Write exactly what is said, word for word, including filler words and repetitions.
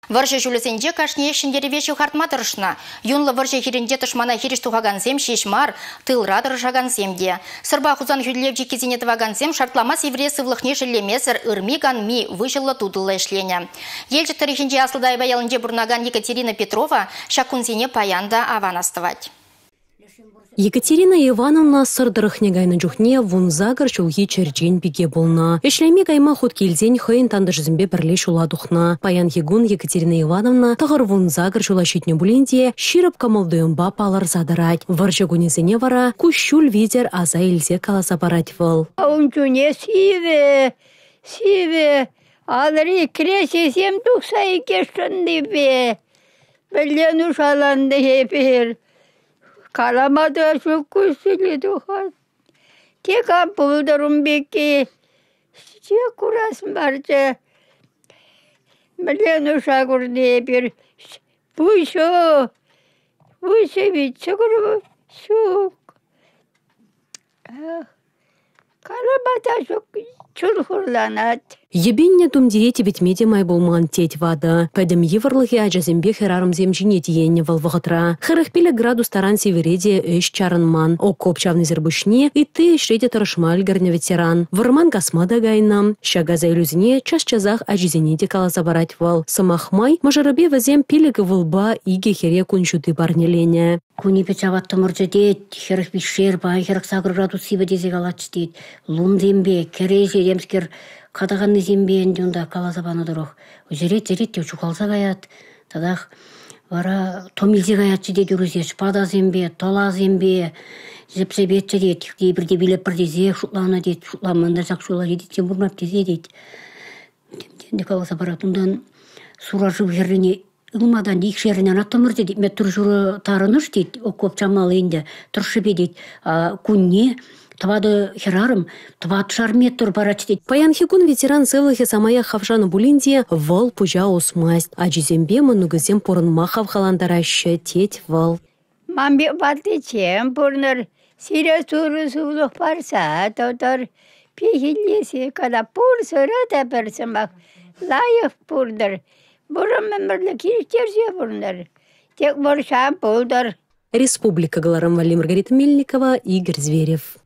Варжа жүлісенде кашне шындеревеші хартматырышна. Юнлы варжа херенде тұшмана хереш туғағансем шешмар, тылрадыр жағансемде. Сырба хузан хүллевжі кезене туғағансем шартлама севре сывлықне жілемесір үрмиган ми выжылы тудылы ішлене. Елжі тарихинде асылдай баялынде бұрнаган Екатерина Петрова шакунзене паянда аванастывать. Екатерина Ивановна сырдырыхне гайны жүхне вунзагыр чулги черджен биге болна. Эшлеме гайма худ келзен хойын тандыжызымбе бірле шуладухна. Паян хигун Екатерина Ивановна тағыр вунзагыр шулашитне буленде ширып камылдыйымба палар задырать. Варжа гунезене вара кущул ветер аза илзе каласа барать выл. Аунчуне сиве, сиве, алри кресе сем тухса и кешынды бе. Білен ушаланды хепер. Каламада çok kusili duhan. Teka buldurum beki. Çiğ kurasın barca. Milyon uşakur diye bir bu şu. Bu sevi çukur şu. Kalamada çok çulhurlanat. Ебенне тумдерете бетмеде май болман теть вада. Пәдім еврлығы ажазембе херарым земжине тиенне валвағытра. Хырықпелі градус таран севереде үш чарынман. О копчавны зербушне и ты шреде тарышмаль гарне ветеран. Варман касмада гайнам. Шагаза илюзіне час-чазах ажизенеде каласа барать вал. Самахмай мажарабе вазем пелегі вылба иге хере куншуты барнелене. Куни печаватты мұржы дед, херіх бішер бай, херіх сағыр градус сибі дезе калач дед. Лун зембе, кере жеремскер Кадағанны зембен жонда каласа банадырох. Жерет жерет те чукалса гаят. Тадах вара томилзе гаятчы де жүрізеш. Пада зембе, тола зембе, жепсе бетче дед. Бірде билеп бірде зе шутлана дед. Шутламанда жақ шула дед. Тем бұрмап дезе дед. Темде каласа баратындан сурашып жеріне ылмадан ик жерінен аттамыр дед. Мет тұржуры тарыныш дед. Окоп чамалы енді тұршы бе дед. Күнне Твады херарым, твад шарметтур барачтет. Паян хикун ветеран целыхе самая хавжаны булинде вал пужа осмасть. А жизембе манугызем порын махав халандарашы теть вал. Мамбе баты чем порныр сире суры сулық барса, таутар пехиллесе, когда пур сыры тәперсін бақ. Лайық пурдыр. Бұрын мәмірлі керістерсе порныр. Тек боршам пулдыр. Республика Галарам Вали Маргарита Мельникова, Игорь Зверев.